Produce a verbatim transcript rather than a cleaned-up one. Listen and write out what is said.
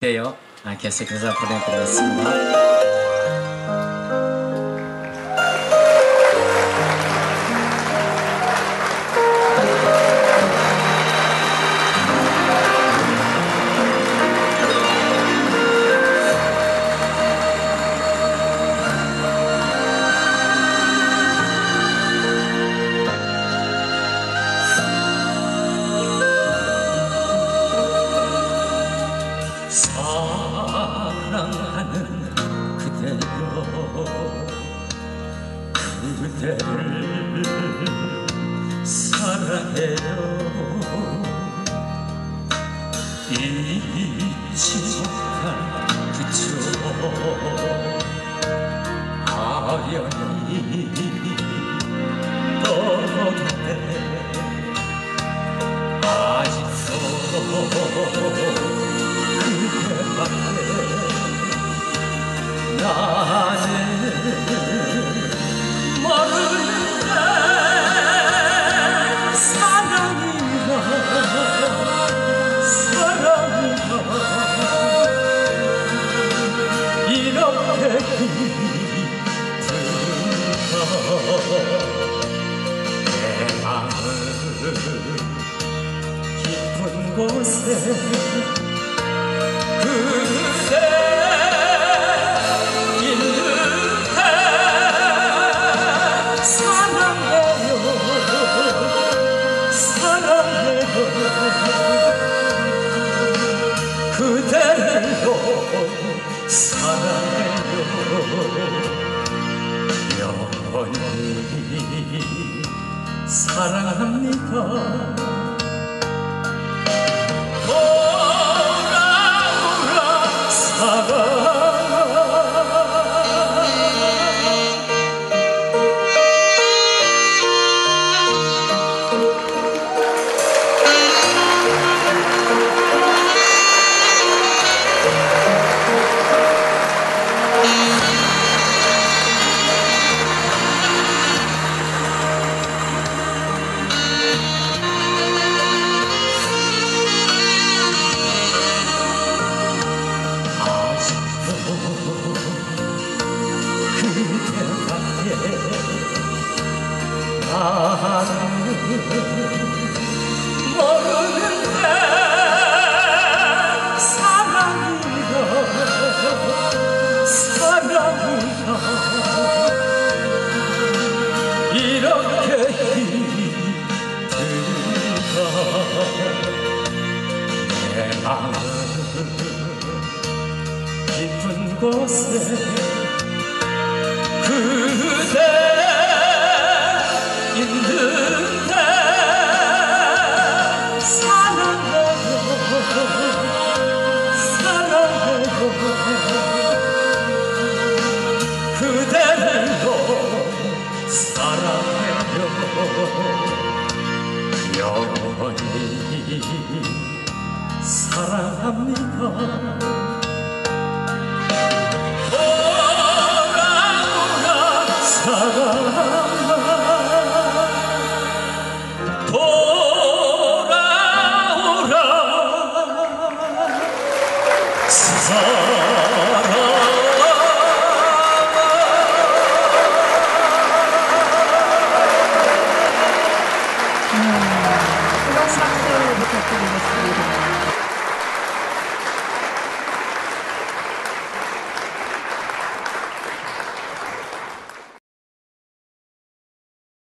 예요. 아, 계속해서 보내드리겠습니다. 사랑하는 그대여 그대를 사랑해요. 잊지 못할 그저 아련히 떠도네 아직도 나는 모르는데 사랑이라 사랑이라 이렇게 내 마음을 깊은 곳에 그대 그대로 사랑해요. 영원히 사랑합니다. 돌아오라 사랑 나는 모르는데 사랑이라 사랑이라 이렇게 힘들다. 내 마음 깊은 곳에 그대 있는데 사랑해요 사랑해요 그대로 사랑해요. 영원히 사랑합니다. 돌아오라 사랑